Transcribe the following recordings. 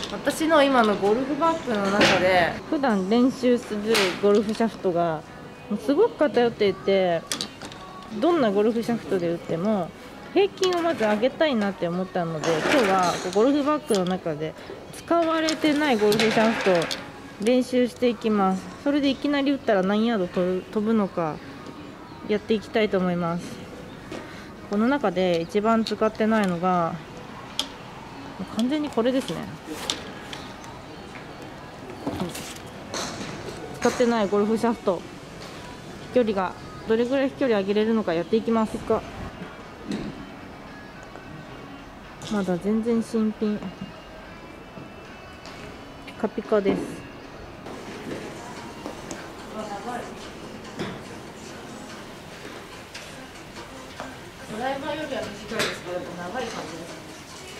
私の今のゴルフバッグの中で普段練習するゴルフシャフトがすごく偏っていて、どんなゴルフシャフトで打っても平均をまず上げたいなって思ったので、今日はゴルフバッグの中で使われてないゴルフシャフトを練習していきます。それでいきなり打ったら何ヤード飛ぶのかやっていきたいと思います。この中で一番使ってないのが完全にこれですね。使ってないゴルフシャフト、飛距離がどれぐらい飛距離上げれるのかやっていきます。まだ全然新品、ピカピカです。ドライバーよりは短いですけど長い感じです。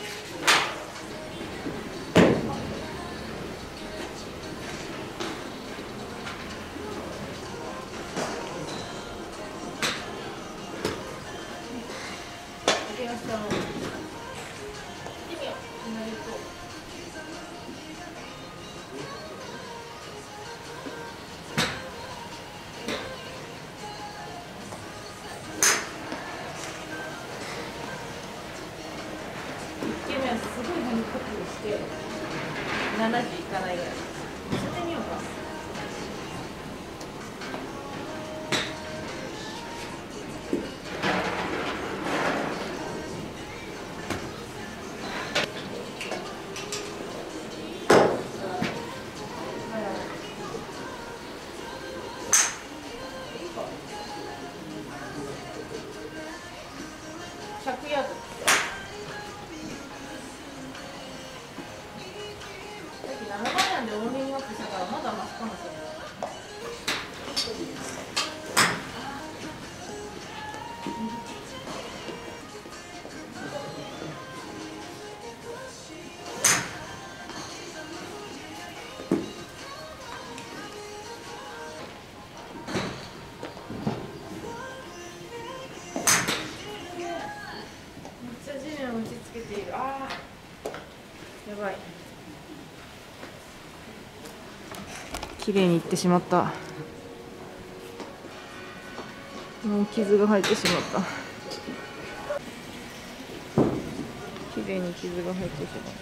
すごい変化球して70いかないぐらい。乗せてみようか。100ヤード。7番アイアンでウォーミングアップしたからまだマシかもしれない。めっちゃ地面を打ちつけている。あー、やばい。綺麗にいってしまった。もう傷が入ってしまった。綺麗に傷が入ってしまった。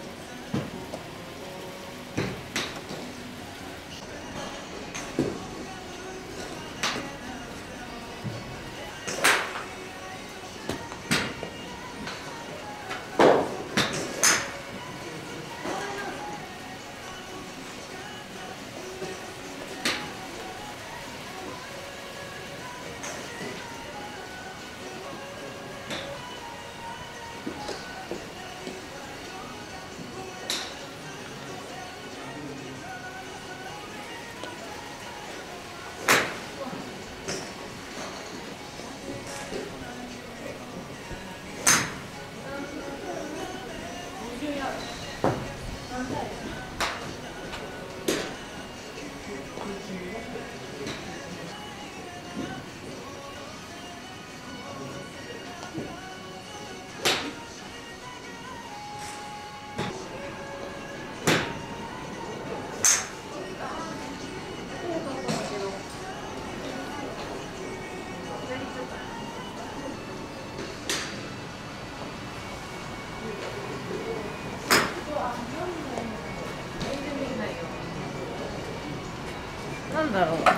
なんだろう。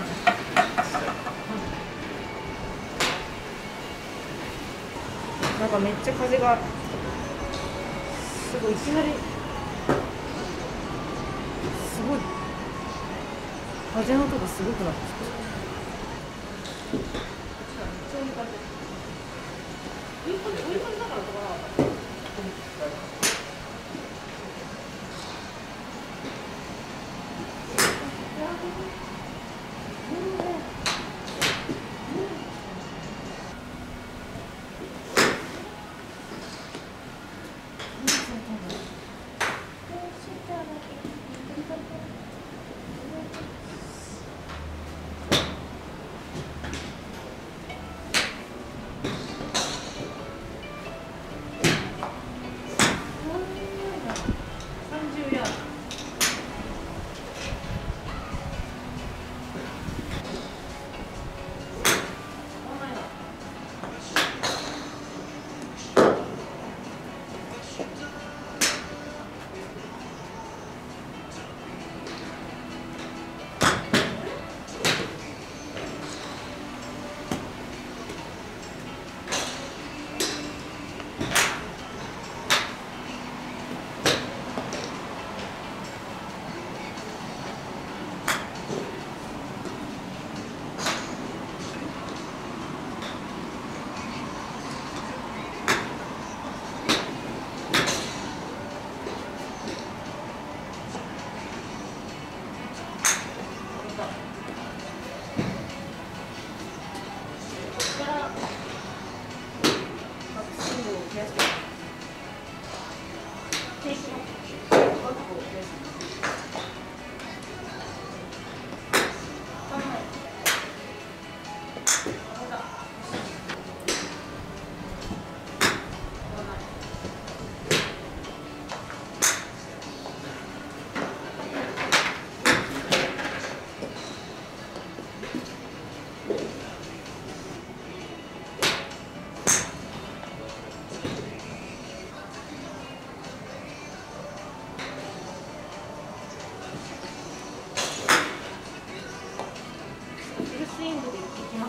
なんかめっちゃ風がすごい、いきなりすごい風の音がすごくなってきた。追い込んでだからとかなかった。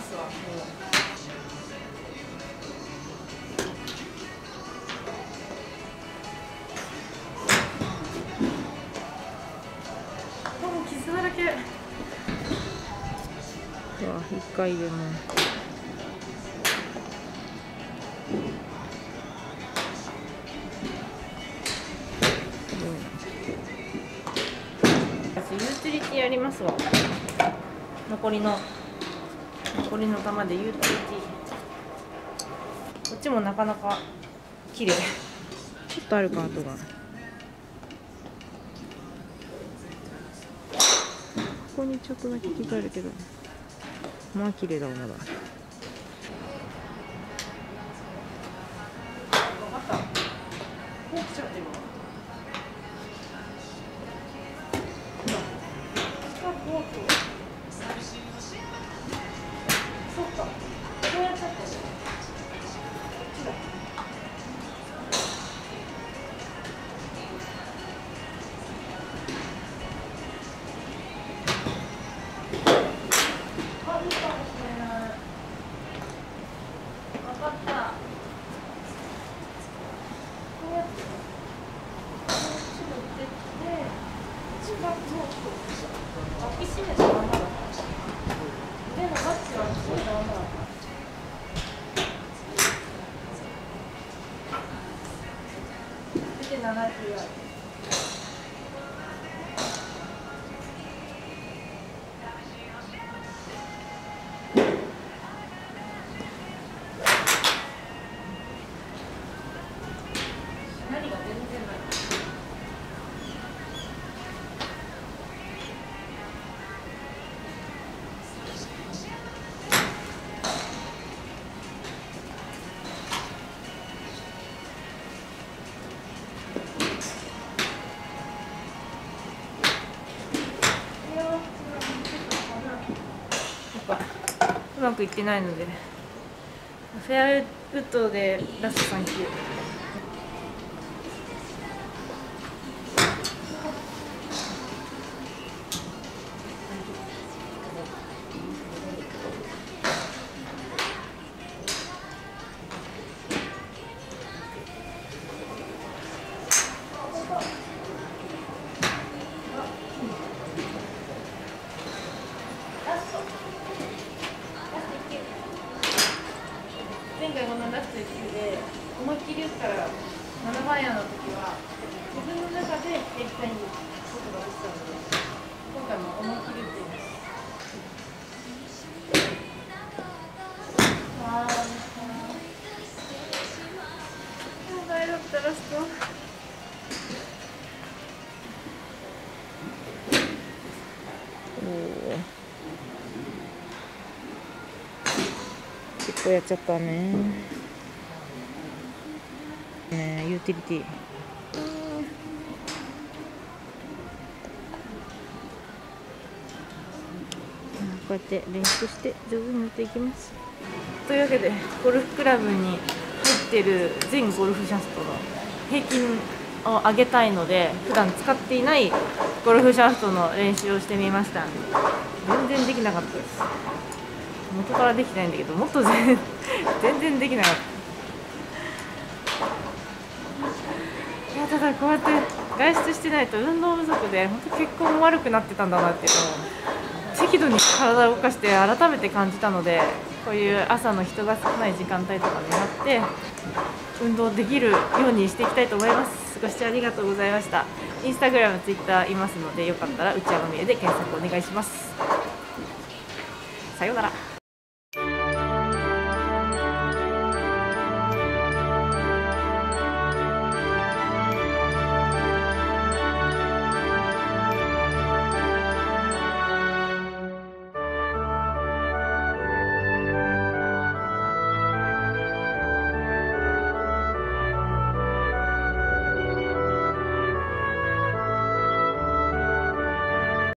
ますわ。もう傷だらけ。うわ、一回でも。ユーティリティやりますわ。残りの玉でユーティリティ。こっちもなかなか綺麗。ちょっとあるか、跡が。ここにちょっとだけ傷あるけど、まあ綺麗だわ、まだ。分かった。こう来ちゃってるわ。そっか。こうやっちゃって。うまくいってないので、フェアウッドでラスト3球。前回このラスト1球で思いっきり打ったら7番アイアンの時は自分の中で絶対にことができたので、今回も思いっきり打っています。問題だったラスト。結構やっちゃったね。ユーティリティ。こうやって練習して上手になっていきます。というわけで、ゴルフクラブに入ってる全ゴルフシャフトの平均を上げたいので、普段使っていないゴルフシャフトの練習をしてみました。全然できなかったです。元からできてないんだけど、もっと全然できなかった。いや、ただこうやって外出してないと運動不足で本当血行も悪くなってたんだなっていうのを適度に体を動かして改めて感じたので、こういう朝の人が少ない時間帯とかになって運動できるようにしていきたいと思います。ご視聴ありがとうございました。インスタグラム、ツイッターいますので、よかったら内山美恵で検索お願いします。さようなら。